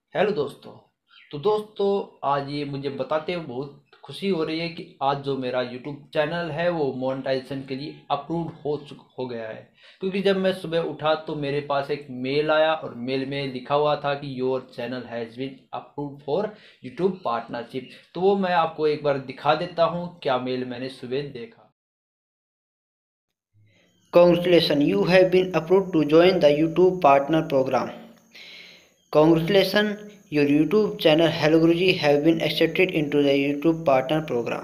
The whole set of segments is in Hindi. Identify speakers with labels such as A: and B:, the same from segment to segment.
A: हेलो दोस्तों। तो दोस्तों, आज ये मुझे बताते हुए बहुत खुशी हो रही है कि आज जो मेरा यूट्यूब चैनल है वो मोनेटाइजेशन के लिए अप्रूव्ड हो गया है। क्योंकि जब मैं सुबह उठा तो मेरे पास एक मेल आया और मेल में लिखा हुआ था कि your channel has been approved for YouTube partnership. तो वो मैं आपको एक बार दिखा देता हूँ क्या मेल मैंने सुबह देखा।
B: Congratulations, you have been approved to join the YouTube Partner Program. Congratulations, your YouTube channel Hello Guruji have been accepted into the YouTube Partner Program.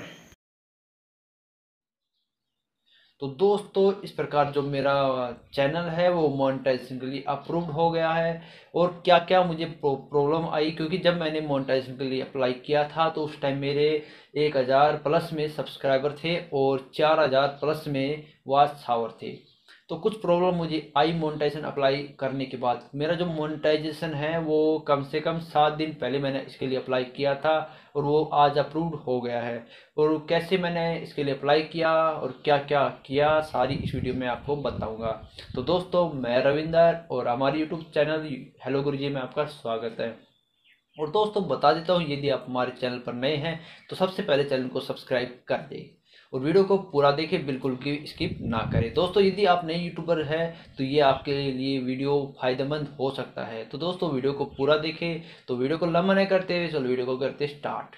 A: तो दोस्तों, इस प्रकार जो मेरा चैनल है वो मोनेटाइजेशन के लिए अप्रूव्ड हो गया है। और क्या क्या मुझे प्रॉब्लम आई, क्योंकि जब मैंने मोनेटाइजेशन के लिए अप्लाई किया था तो उस टाइम मेरे 1000 प्लस में सब्सक्राइबर थे और 4000 प्लस में वॉच आवर थे। तो कुछ प्रॉब्लम मुझे आई मोनेटाइजेशन अप्लाई करने के बाद। मेरा जो मोनेटाइजेशन है वो कम से कम 7 दिन पहले मैंने इसके लिए अप्लाई किया था और वो आज अप्रूव्ड हो गया है। और कैसे मैंने इसके लिए अप्लाई किया और क्या क्या किया, सारी इस वीडियो में आपको बताऊंगा। तो दोस्तों, मैं रविंदर और हमारे यूट्यूब चैनल हेलो गुरुजी में आपका स्वागत है। और दोस्तों, बता देता हूँ, यदि आप हमारे चैनल पर नए हैं तो सबसे पहले चैनल को सब्सक्राइब कर दें और वीडियो को पूरा देखें, बिल्कुल भी स्किप ना करें। दोस्तों, यदि आप नए यूट्यूबर हैं तो ये आपके लिए वीडियो फायदेमंद हो सकता है। तो दोस्तों, वीडियो को पूरा देखें। तो वीडियो को लंबा नहीं करते हुए चलो वीडियो को करते स्टार्ट।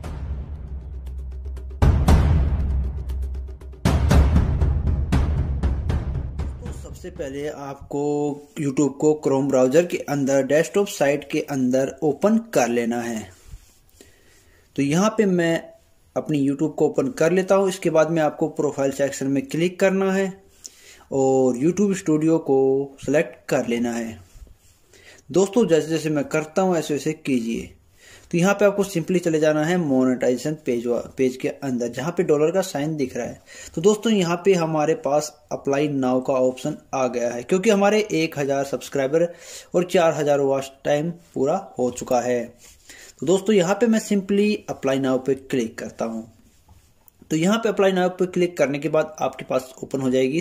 B: तो सबसे पहले आपको YouTube को क्रोम ब्राउज़र के अंदर डेस्कटॉप साइट के अंदर ओपन कर लेना है। तो यहाँ पे मैं अपनी YouTube को ओपन कर लेता हूँ। इसके बाद में आपको प्रोफाइल सेक्शन में क्लिक करना है और YouTube स्टूडियो को सेलेक्ट कर लेना है। दोस्तों, जैसे जैसे मैं करता हूँ ऐसे वैसे कीजिए। तो यहाँ पे आपको सिंपली चले जाना है मोनेटाइजेशन पेज के अंदर, जहाँ पे डॉलर का साइन दिख रहा है। तो दोस्तों, यहाँ पे हमारे पास अप्लाई नाउ का ऑप्शन आ गया है, क्योंकि हमारे 1000 सब्सक्राइबर और 4000 वॉच टाइम पूरा हो चुका है। तो दोस्तों, यहाँ पे मैं सिंपली अप्लाई नाउ पे क्लिक करता हूँ। तो यहाँ पे अप्लाई नाउ पे क्लिक करने के बाद आपके पास ओपन हो जाएगी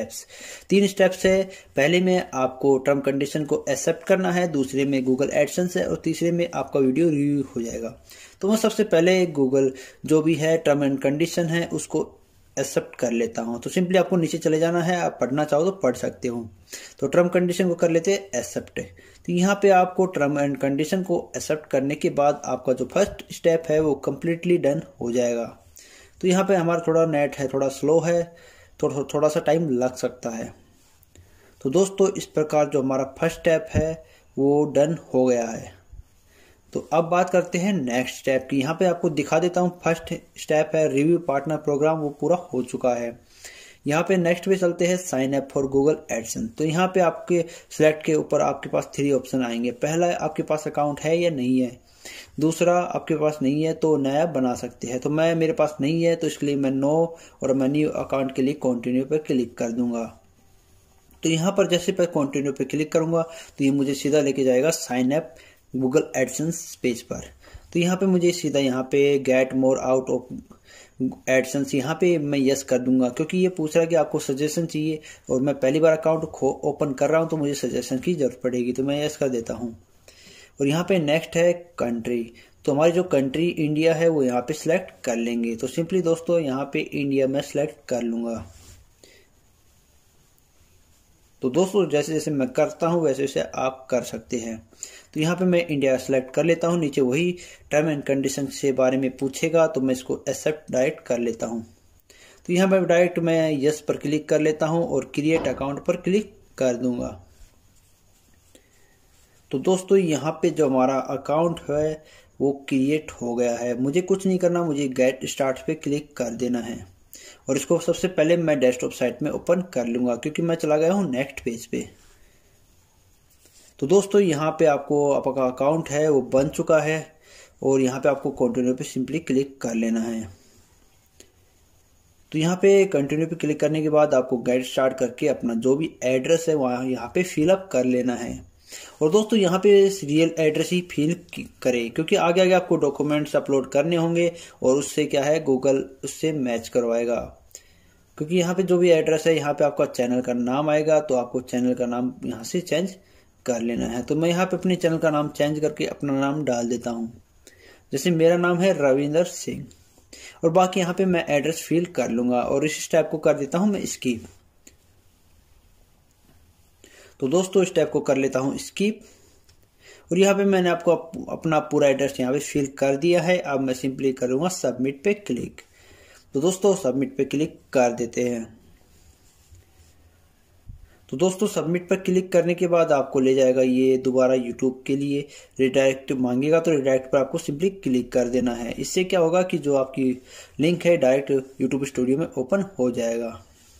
B: 3 स्टेप्स है। पहले में आपको टर्म कंडीशन को एक्सेप्ट करना है, दूसरे में गूगल एडसेंस है और तीसरे में आपका वीडियो रिव्यू हो जाएगा। तो मैं सबसे पहले गूगल जो भी है टर्म एंड कंडीशन है उसको एक्सेप्ट कर लेता हूँ। तो सिंपली आपको नीचे चले जाना है, आप पढ़ना चाहो तो पढ़ सकते हो। तो टर्म कंडीशन को कर लेते हैं एक्सेप्ट। तो यहाँ पे आपको टर्म एंड कंडीशन को एक्सेप्ट करने के बाद आपका जो फर्स्ट स्टेप है वो कम्प्लीटली डन हो जाएगा। तो यहाँ पे हमारा थोड़ा नेट है, थोड़ा स्लो है, तो थोड़ा सा टाइम लग सकता है। तो दोस्तों, इस प्रकार जो हमारा फर्स्ट स्टेप है वो डन हो गया है। तो अब बात करते हैं नेक्स्ट स्टेप की। यहाँ पे आपको दिखा देता हूँ, फर्स्ट स्टेप है रिव्यू पार्टनर प्रोग्राम, वो पूरा हो चुका है। यहाँ पे नेक्स्ट पे चलते हैं sign up for Google AdSense. तो यहाँ पे आपके सिलेक्ट के ऊपर आपके पास 3 ऑप्शन आएंगे। पहला, आपके पास अकाउंट है या नहीं है। दूसरा, आपके पास नहीं है तो नया बना सकते हैं। तो मेरे पास नहीं है, तो इसके लिए मैं नो और मैं न्यू अकाउंट के लिए कंटिन्यू पर क्लिक कर दूंगा। तो यहाँ पर जैसे मैं कंटिन्यू पे क्लिक करूंगा तो ये मुझे सीधा लेके जाएगा sign up Google AdSense page पर। तो यहाँ पे मुझे सीधा यहाँ पे get more out of AdSense, यहाँ पे मैं यस कर दूंगा, क्योंकि ये पूछ रहा है कि आपको सजेशन चाहिए और मैं पहली बार अकाउंट ओपन कर रहा हूँ तो मुझे सजेशन की जरूरत पड़ेगी। तो मैं यस कर देता हूँ। और यहाँ पे नेक्स्ट है कंट्री। तो हमारी जो कंट्री इंडिया है वो यहाँ पे सिलेक्ट कर लेंगे। तो सिंपली दोस्तों, यहाँ पे इंडिया में सिलेक्ट कर लूंगा। तो दोस्तों, जैसे जैसे मैं करता हूँ वैसे वैसे आप कर सकते हैं। तो यहाँ पे मैं इंडिया सेलेक्ट कर लेता हूँ। नीचे वही टर्म एंड कंडीशन से बारे में पूछेगा तो मैं इसको एक्सेप्ट डायरेक्ट कर लेता हूँ। तो यहाँ पे डायरेक्ट मैं यस पर क्लिक कर लेता हूँ और क्रिएट अकाउंट पर क्लिक कर दूंगा। तो दोस्तों, यहाँ पे जो हमारा अकाउंट है वो क्रिएट हो गया है। मुझे कुछ नहीं करना, मुझे गेट स्टार्ट पे क्लिक कर देना है और इसको सबसे पहले मैं डेस्कटॉप साइट में ओपन कर लूंगा, क्योंकि मैं चला गया हूँ नेक्स्ट पेज पे। तो दोस्तों, यहाँ पे आपको आपका अकाउंट है वो बन चुका है और यहाँ पे आपको कंटिन्यू पे सिंपली क्लिक कर लेना है। तो यहाँ पे कंटिन्यू पे क्लिक करने के बाद आपको गेट स्टार्ट करके अपना जो भी एड्रेस है वहाँ यहाँ पे फिलअप कर लेना है। और दोस्तों, यहाँ पे रियल एड्रेस ही फिल करें, क्योंकि आगे आगे आपको डॉक्यूमेंट्स अपलोड करने होंगे और उससे क्या है गूगल उससे मैच करवाएगा। क्योंकि यहाँ पे जो भी एड्रेस है यहाँ पे आपका चैनल का नाम आएगा, तो आपको चैनल का नाम यहाँ से चेंज कर लेना है। तो मैं यहाँ पे अपने चैनल का नाम चेंज करके अपना नाम डाल देता हूँ। जैसे मेरा नाम है रविंदर सिंह, और बाकी यहाँ पे मैं एड्रेस फिल कर लूँगा और इस स्टेप को कर देता हूँ मैं स्किप। तो दोस्तों इस स्टेप को कर लेता हूँ स्किप, और यहाँ पे मैंने आपको अपना पूरा एड्रेस यहाँ पे फिल कर दिया है। अब मैं सिंपली करूँगा सबमिट पे क्लिक। तो दोस्तों सबमिट पे क्लिक कर देते हैं। तो दोस्तों सबमिट पर क्लिक करने के बाद आपको ले जाएगा ये दोबारा यूट्यूब के लिए, रिडायरेक्ट मांगेगा तो रिडायरेक्ट पर आपको सिंपली क्लिक कर देना है। इससे क्या होगा कि जो आपकी लिंक है डायरेक्ट यूट्यूब स्टूडियो में ओपन हो जाएगा।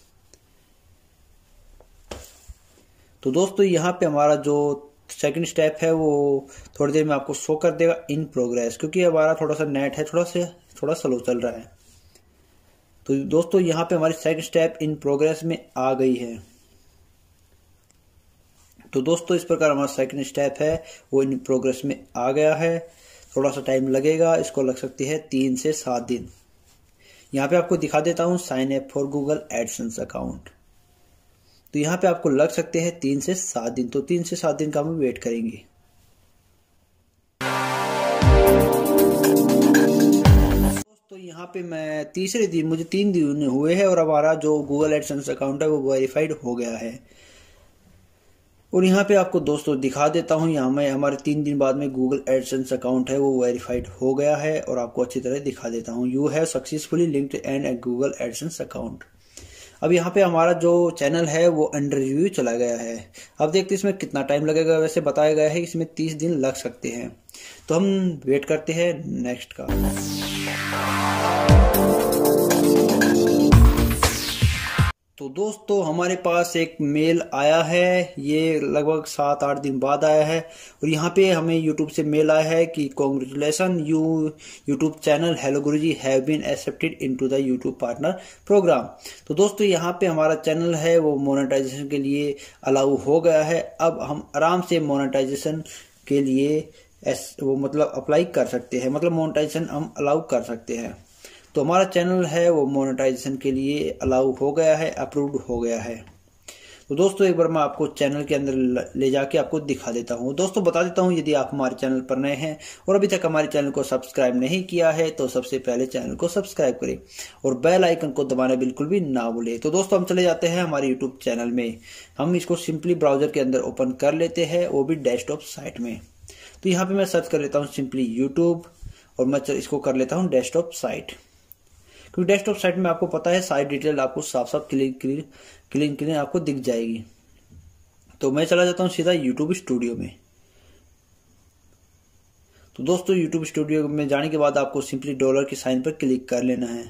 B: तो दोस्तों यहाँ पे हमारा जो सेकंड स्टेप है वो थोड़ी देर में आपको शो कर देगा इन प्रोग्रेस, क्योंकि हमारा थोड़ा सा नेट है थोड़ा स्लो चल रहा है। तो दोस्तों यहाँ पे हमारी सेकंड स्टेप इन प्रोग्रेस में आ गई है। तो दोस्तों इस प्रकार हमारा सेकंड स्टेप है वो इन प्रोग्रेस में आ गया है। थोड़ा सा टाइम लगेगा, इसको लग सकती है 3 से 7 दिन। यहाँ पे आपको दिखा देता हूँ sign up for Google AdSense account. तो यहाँ पे आपको लग सकते हैं 3 से 7 दिन। तो 3 से 7 दिन का हम वेट करेंगे। दोस्तों यहाँ पे मैं तीसरे दिन, मुझे 3 दिन हुए हैं और हमारा जो गूगल एडसेंस अकाउंट है वो वेरीफाइड हो गया है। और यहाँ पे आपको दोस्तों दिखा देता हूँ, यहाँ में हमारे 3 दिन बाद में गूगल एडसेंस अकाउंट है वो वेरीफाइड हो गया है। और आपको अच्छी तरह दिखा देता हूँ, you have successfully linked and Google AdSense account. अब यहाँ पे हमारा जो चैनल है वो अंडर रिव्यू चला गया है। अब देखते हैं इसमें कितना टाइम लगेगा। वैसे बताया गया है इसमें 30 दिन लग सकते हैं। तो हम वेट करते हैं नेक्स्ट का। तो दोस्तों हमारे पास एक मेल आया है, ये लगभग 7-8 दिन बाद आया है। और यहाँ पे हमें यूट्यूब से मेल आया है कि congratulation you YouTube channel hello Guruji have been accepted into the YouTube partner program. तो दोस्तों यहाँ पे हमारा चैनल है वो मोनेटाइजेशन के लिए अलाउ हो गया है। अब हम आराम से मोनेटाइजेशन के लिए वो मतलब अप्लाई कर सकते हैं, मतलब मोनेटाइजेशन हम अलाउ कर सकते हैं। तो हमारा चैनल है वो मोनेटाइजेशन के लिए अलाउ हो गया है, अप्रूव्ड हो गया है। तो दोस्तों एक बार मैं आपको चैनल के अंदर ले जाके आपको दिखा देता हूँ। दोस्तों बता देता हूँ, यदि आप हमारे चैनल पर नए हैं और अभी तक हमारे चैनल को सब्सक्राइब नहीं किया है तो सबसे पहले चैनल को सब्सक्राइब करें और बेल आइकन को दबाना बिल्कुल भी ना भूलें। तो दोस्तों हम चले जाते हैं हमारे यूट्यूब चैनल में। हम इसको सिंपली ब्राउजर के अंदर ओपन कर लेते हैं, वो भी डेस्कटॉप साइट में। तो यहाँ पे मैं सर्च कर लेता हूँ सिंपली यूट्यूब, और मैं इसको कर लेता हूँ डेस्कटॉप साइट। क्योंकि डेस्कटॉप साइट में आपको पता है सारी डिटेल आपको साफ साफ क्लीन आपको दिख जाएगी। तो मैं चला जाता हूँ सीधा यूट्यूब स्टूडियो में। तो दोस्तों यूट्यूब स्टूडियो में जाने के बाद आपको सिंपली डॉलर के साइन पर क्लिक कर लेना है।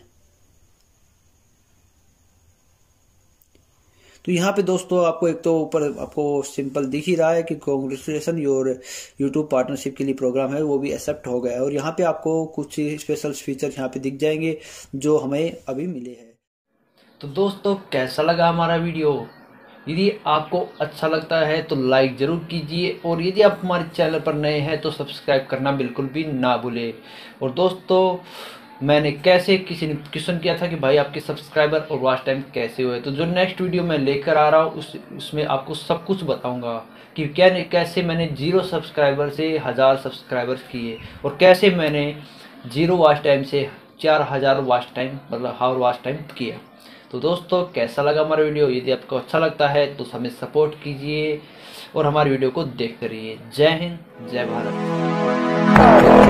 B: तो यहाँ पे दोस्तों आपको एक तो ऊपर आपको सिंपल दिख ही रहा है कि कांग्रेचुलेशन योर यूट्यूब पार्टनरशिप के लिए प्रोग्राम है वो भी एक्सेप्ट हो गया है। और यहाँ पे आपको कुछ स्पेशल फीचर यहाँ पे दिख जाएंगे जो हमें अभी मिले हैं।
A: तो दोस्तों कैसा लगा हमारा वीडियो? यदि आपको अच्छा लगता है तो लाइक ज़रूर कीजिए, और यदि आप हमारे चैनल पर नए हैं तो सब्सक्राइब करना बिल्कुल भी ना भूलें। और दोस्तों मैंने किसी ने क्वेश्चन किया था कि भाई आपके सब्सक्राइबर और वॉच टाइम कैसे हुए, तो जो नेक्स्ट वीडियो मैं लेकर आ रहा हूँ उसमें आपको सब कुछ बताऊंगा कि कैसे मैंने 0 सब्सक्राइबर से 1000 सब्सक्राइबर्स किए, और कैसे मैंने 0 वॉच टाइम से 4000 वॉच टाइम मतलब हावर वॉच टाइम किया। तो दोस्तों कैसा लगा हमारा वीडियो? यदि आपको अच्छा लगता है तो हमें सपोर्ट कीजिए और हमारी वीडियो को देखते रहिए। जय हिंद, जय भारत।